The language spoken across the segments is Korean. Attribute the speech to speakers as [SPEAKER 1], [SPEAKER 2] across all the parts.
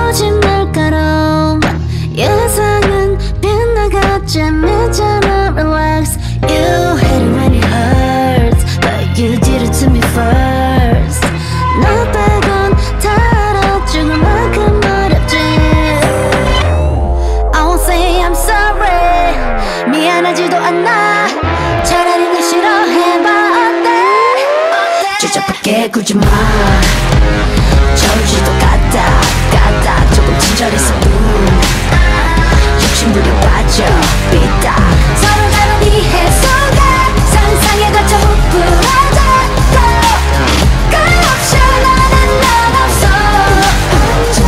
[SPEAKER 1] 지워진 날가로 예상은 빗나갔지 않잖아. Relax, you hate it when it hurts, but you did it to me first. 너 빼곤 다 알아 죽을 만큼 어렵지. I won't say I'm sorry, 미안하지도 않아. 차라리 날 싫어해봐. 어때? 주저밖에 굳이 마. 저울질도 까딱 조금 친절했어. 욕심부려 빠져 삐딱. 서로 다른 이해 속에 상상에 갇혀 부풀어졌고 끝없이 나는 넌 없어.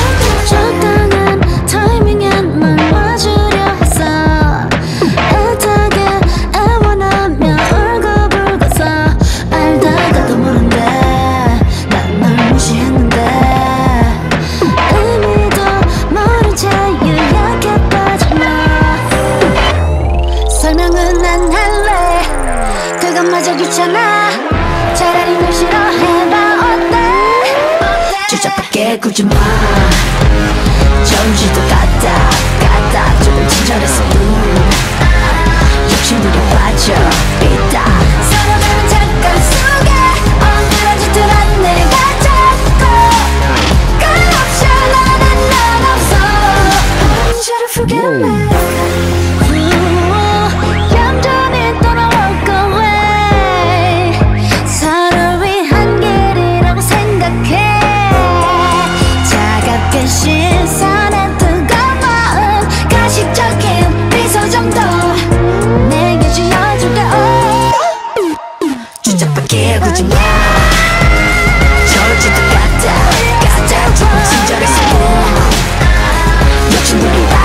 [SPEAKER 1] 적당한 타이밍에만 와주려 했어. 애타게 애원하며 울고불고서 알다가도 모른대 난 널 무시했는데. 의미도 모른 채 유약해 빠져나. 설명은 안 할래, 그것마저 귀찮아. 차라리 널 싫어해봐. 어때? 주저밖에 굳이 마. 저울질도 까딱 조금 친절했어. 욕심부려 빠져 삐딱. 서로 다른 잠깐 속에 엉그러질 듯한 내가 자꾸 끝없이 나는 넌 없어. Try to forget me. 얌전히 떠나 walk away. 서로 위한 길이라고 생각해. 차갑게 신선한 뜨거운 마음, 가식적인 미소 정도 내게 지어줄게. 주저밖에 굳이 마. 저울질도 까딱 조금 친절했어. 욕심부려